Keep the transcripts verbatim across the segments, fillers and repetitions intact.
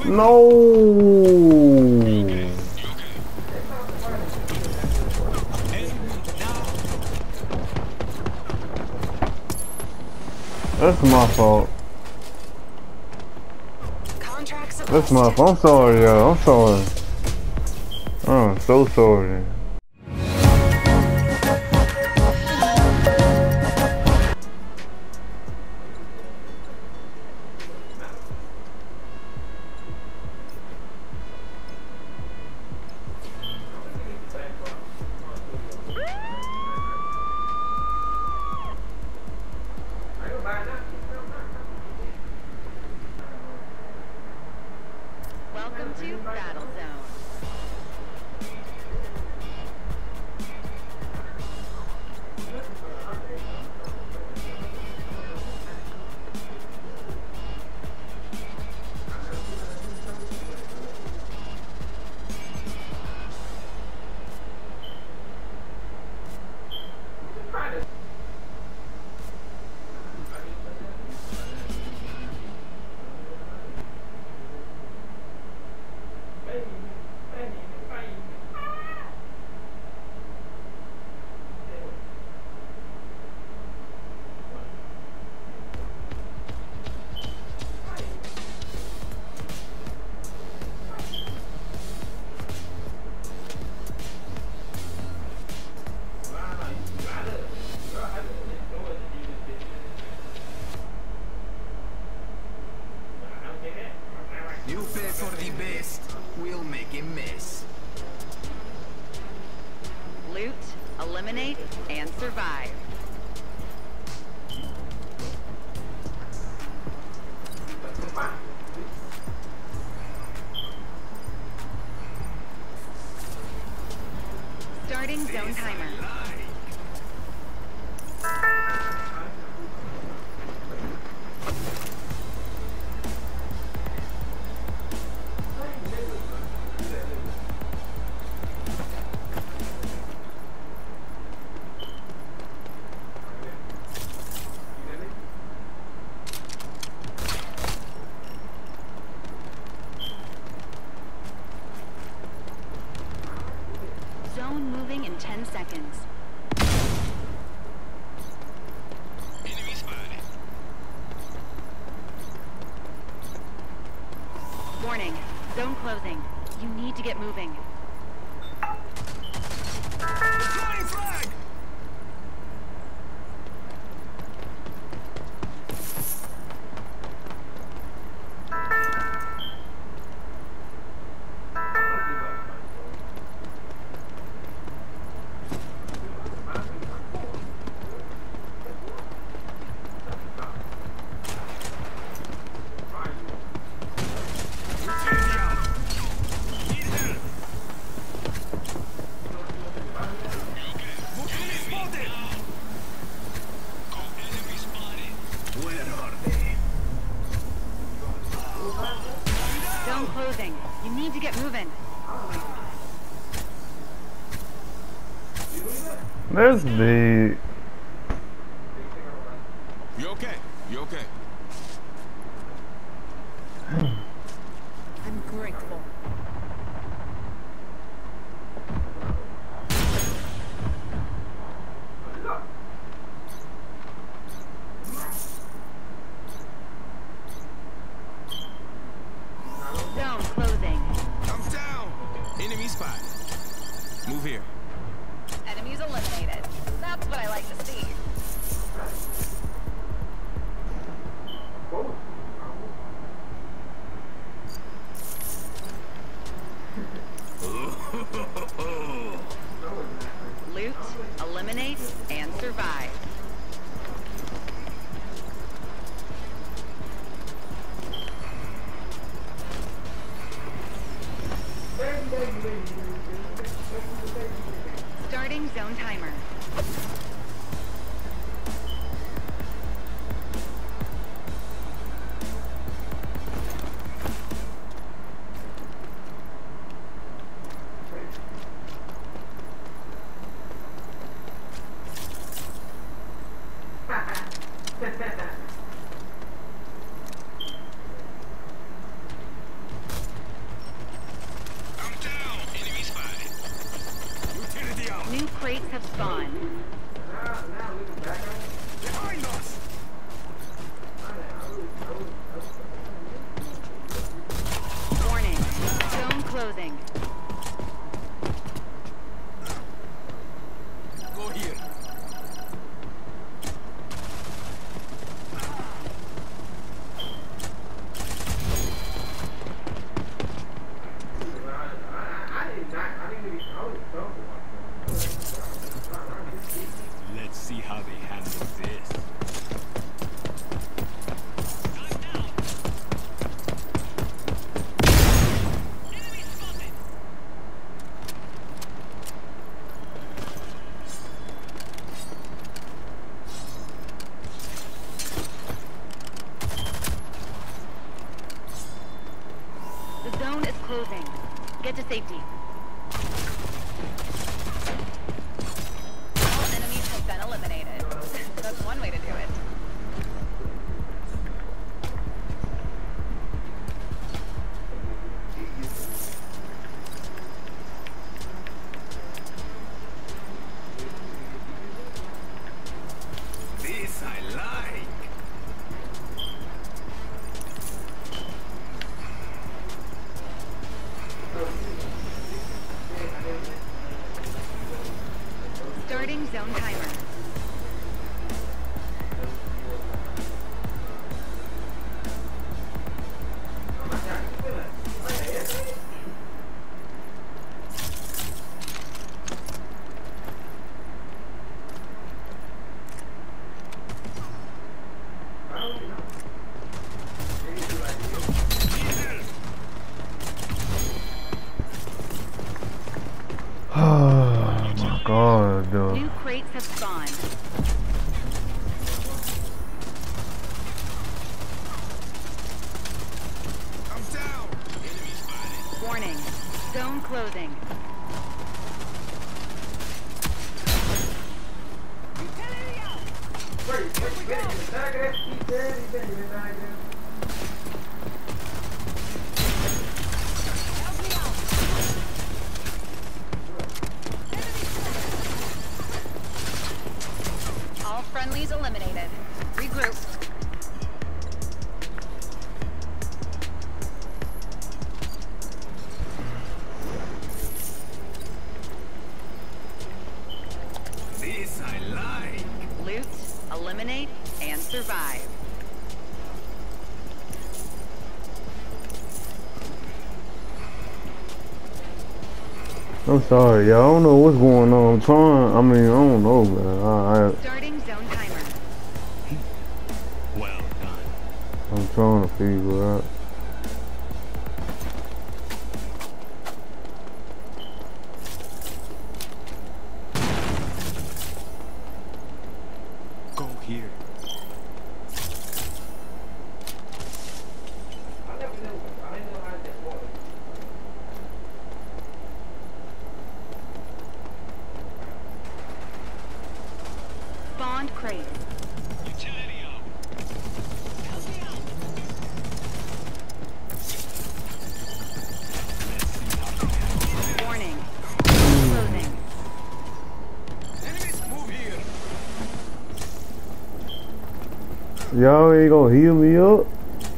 No. That's my fault. That's my fault. I'm sorry, y'all. I'm sorry. I'm so sorry. Welcome to Battle Zone. You pay for the best, we'll make a mess. Loot, eliminate, and survive. Starting zone timer. Zone moving in ten seconds. Enemy spotted. Warning, zone closing. You need to get moving. Flying flag! Zone closing. You need to get moving. That's big. You okay? You okay? I'm grateful. Zone closing. I'm down! Enemy spotted. Move here. Enemies eliminated. That's what I like to see. Loot, eliminate, and survive. Starting zone timer. spawn. Behind us! Warning. Zone closing. Go here. Let's see how they handle this. The zone is closing. Get to safety. All enemies have been eliminated. That's one way to do it. This I like. Starting zone timer. Oh my god, dude. New crates have spawned. I'm down. Enemy spotted. Warning. Zone closing. All friendlies eliminated. Regroup. This I like. Loot, eliminate, and survive. I'm sorry, y'all. I don't know what's going on. I'm trying. I mean, I don't know, man. I, I, Starting zone timer. Well done. I'm trying to figure out. Go here. Spawned crate. Warning. Closing. Enemies move here. Y'all ain't gonna heal me up?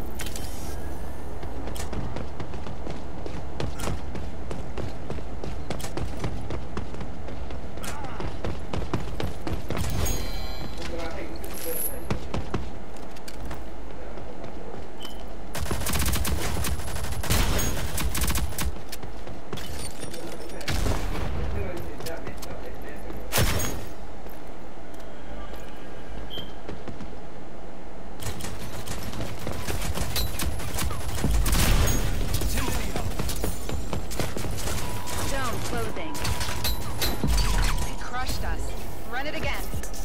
Zone closing. They crushed us. Run it again.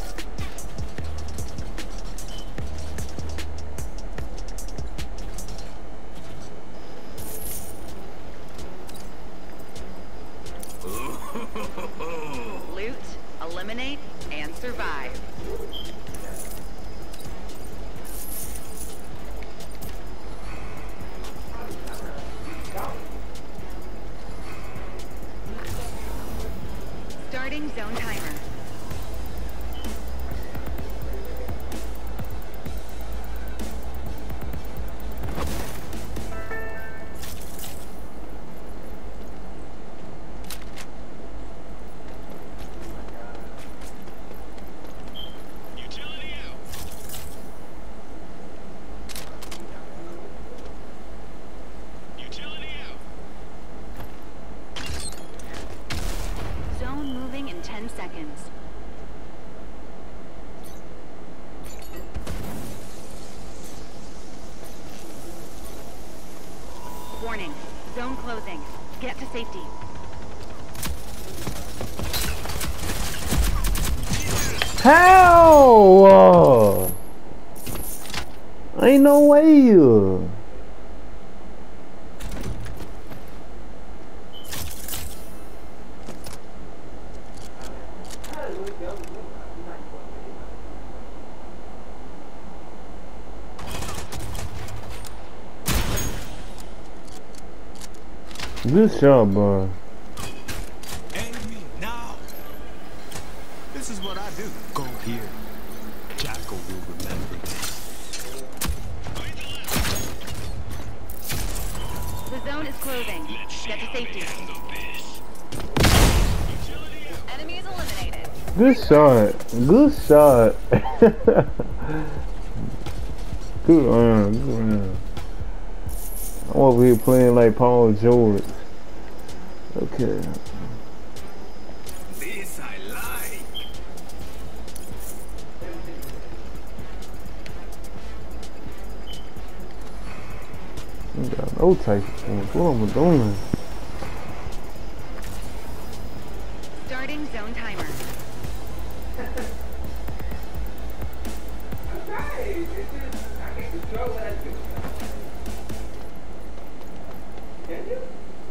Loot, eliminate, and survive. Starting zone timer. Warning. Zone closing. Get to safety. How? Uh, ain't no way. Uh. Good shot, bro. Enemy now. This is what I do. Go here. Jackal will remember this. The zone is closing. Get to safety. Enemy is eliminated. Good shot. Good shot. Good run. Good run. I'm over here playing like Paul George. Okay. This I like. You got no type of points. What am I doing? Starting zone timer. Okay, this is, I can control what I do. Can you?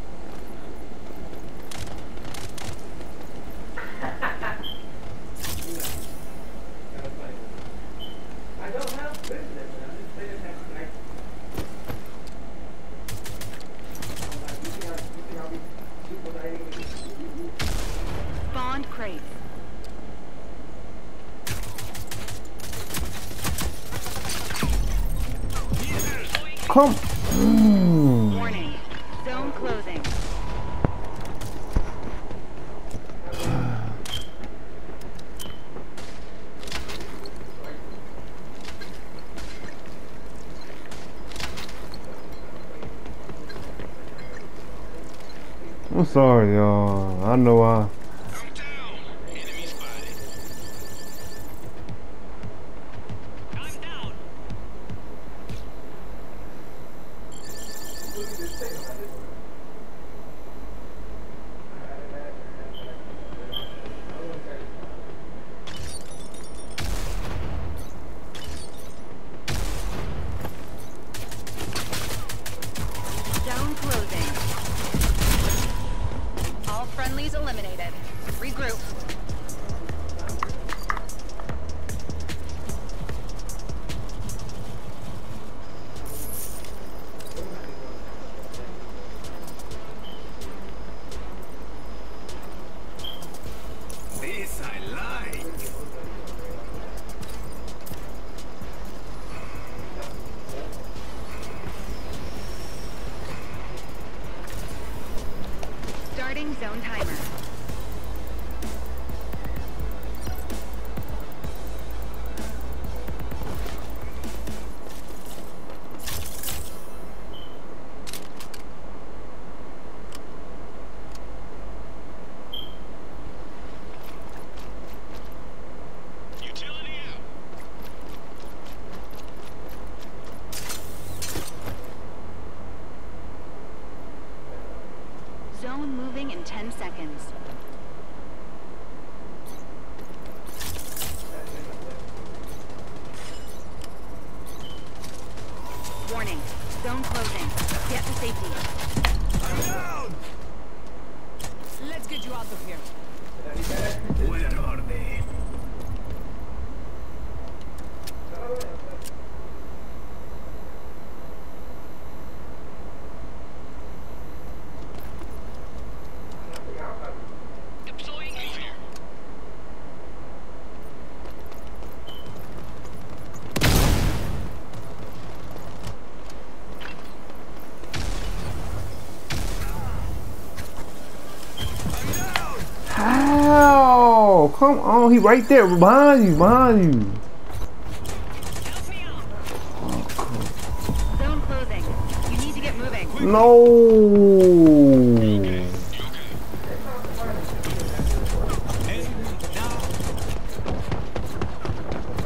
I don't have business, man. I'm just saying that, like, I'm like, you think I'll, you think I'll be people that ain't even Spawned crates. Come. Mm. Warning. Zone closing. I'm sorry, y'all. I know I. Zone closing. All friendlies eliminated. Regroup. This I like. Starting zone timer. Zone moving in ten seconds. Warning. Zone closing. Get to safety. I'm down. Let's get you out of here. Where are they? How? Come on, he right there, behind you, behind you. Zone closing. You need to get moving. No.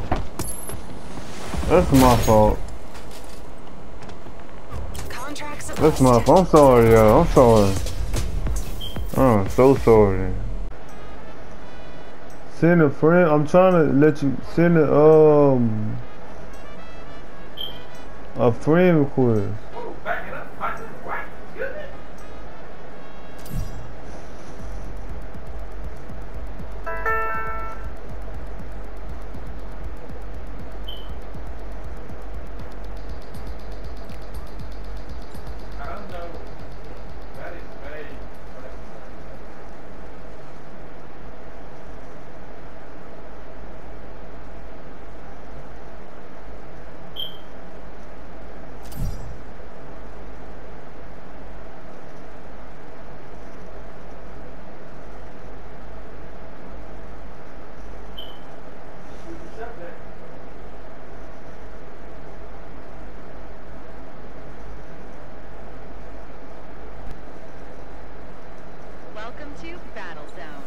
That's my fault. Contract That's my fault. I'm sorry, y'all. I'm sorry. I'm so sorry. Send a friend. I'm trying to let you send a um a friend request. Whoa, back it up. Back it up. What? Excuse me? I don't know. That is very. Welcome to Battle Zone.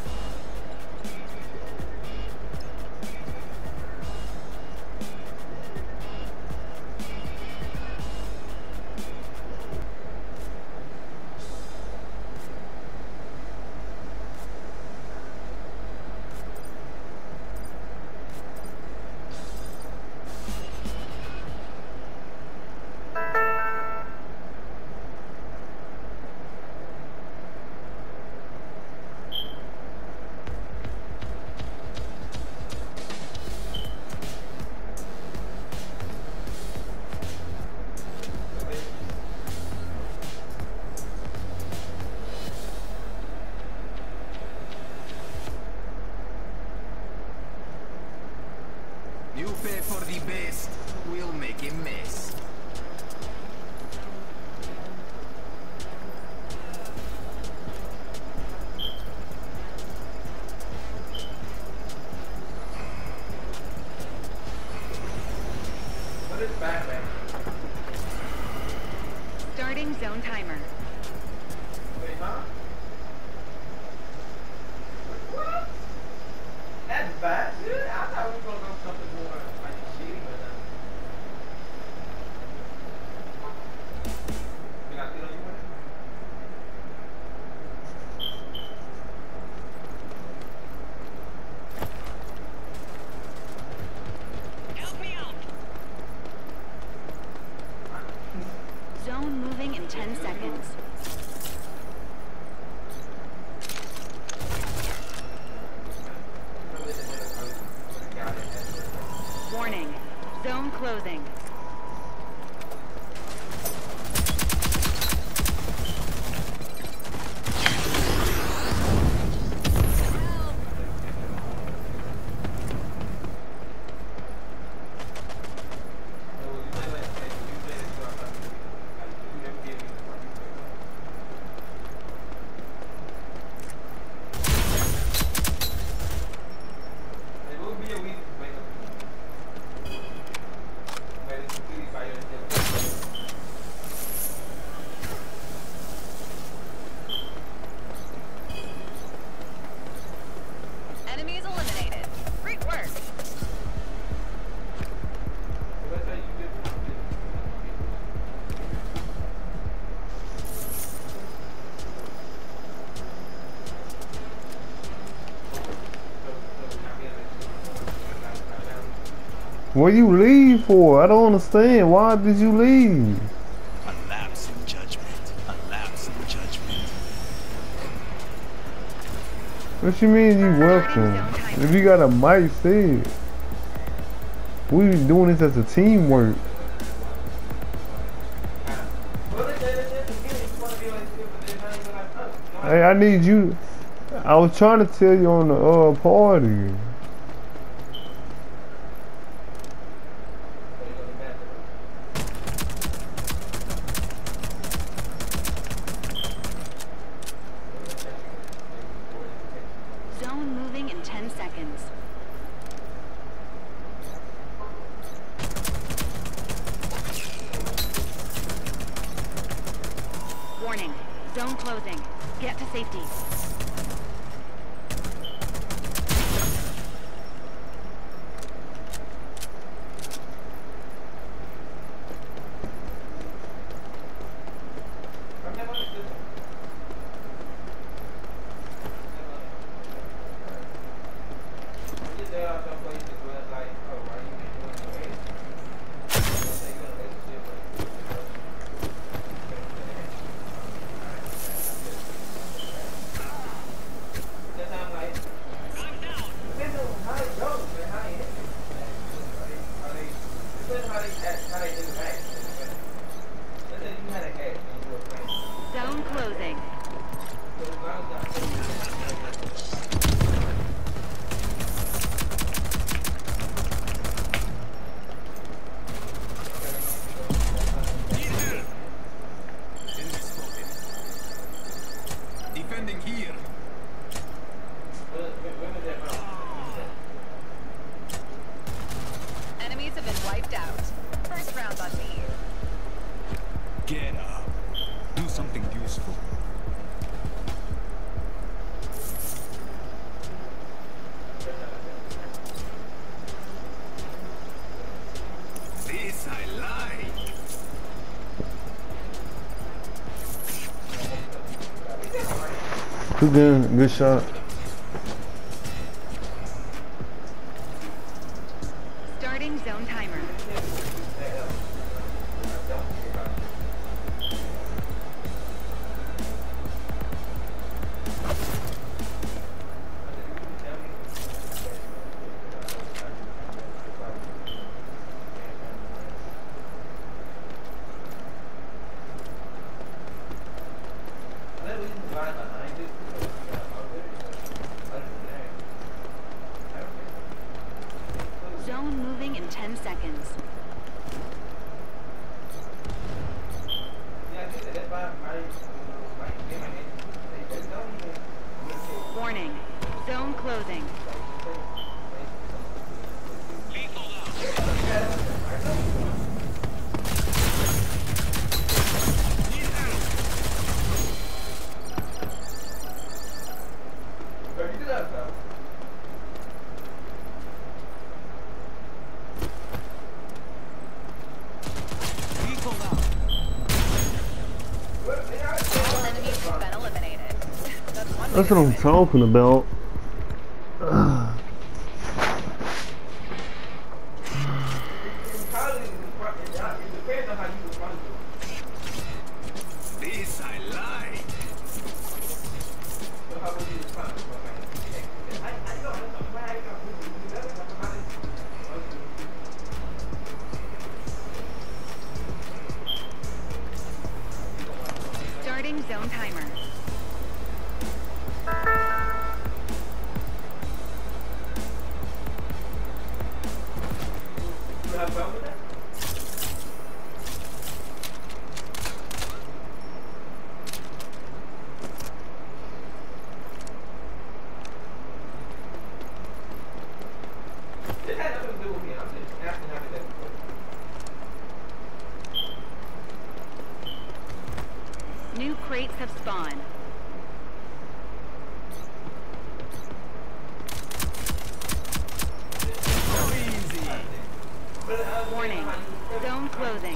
You pay for the best, we'll make a mess. What is Batman? Starting zone timer. Wait, huh? What? That's bad, dude. I thought we were gonna go something more like cheating or something. You got feel you with it? Help me out. Zone moving in ten seconds. Warning. Zone closing. Enemies eliminated. Great work. What you leave for? I don't understand. Why did you leave? A lapse in judgment. A lapse in judgment. What you mean you welcome? If you got a mic, say it. We was doing this as a teamwork. Hey, I need you. I was trying to tell you on the uh party. Zone moving in ten seconds. Warning. Zone closing. Get to safety. how they how they interact. Let's say you had a cat and you were playing. Zone closing. So as long as I Defending here. Enemies have been wiped out. First round on me. Get up. Do something useful. This I like. Good gun, good shot. Starting zone timer. Zone moving in ten seconds. Warning. Zone closing. All enemies have been eliminated. That's one That's way what to I'm do it. talking about. Ugh. This I like. Starting zone timer. New crates have spawned. So easy. Warning. Zone closing.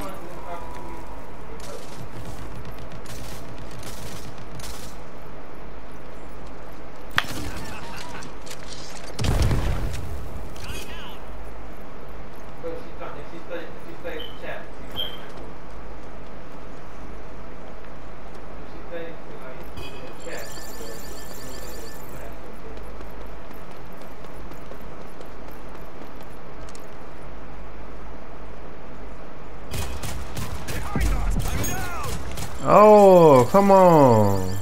Behind us. I'm down. Oh, come on.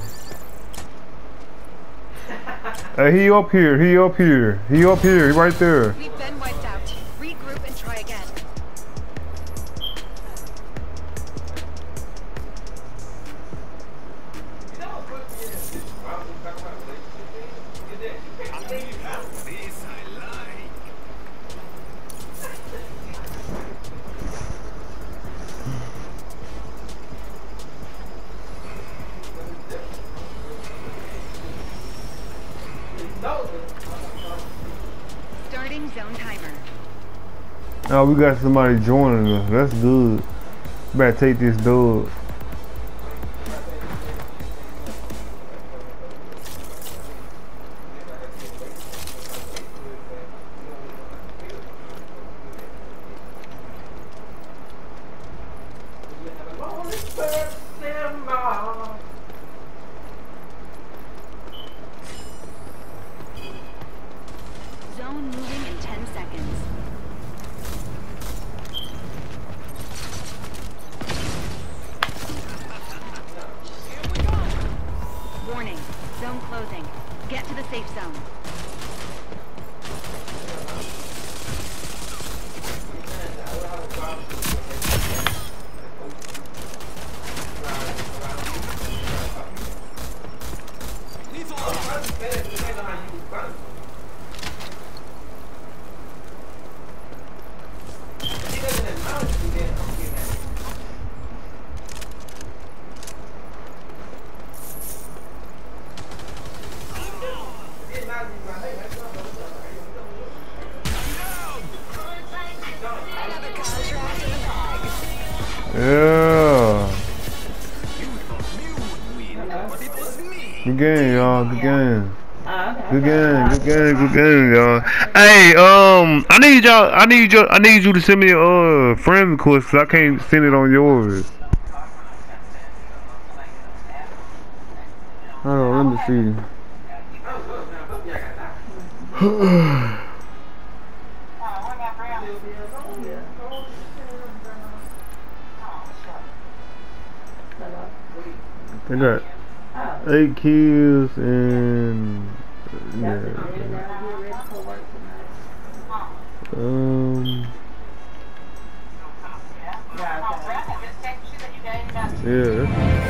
Hey, he up here, he up here, he up here, he right there. We've been wiped out. Regroup and try again. This I like. Starting zone timer. Oh, we got somebody joining us. That's good. Better take this dub. Zone moving in ten seconds. safe zone. Yeah. Good game, y'all. Good game. Good game. Good game. Good game, y'all. Hey, um, I need y'all. I need you. I need you to send me a uh, friend request because I can't send it on yours. Hold on, let me see. I got eight kills and yeah. Um. Yeah.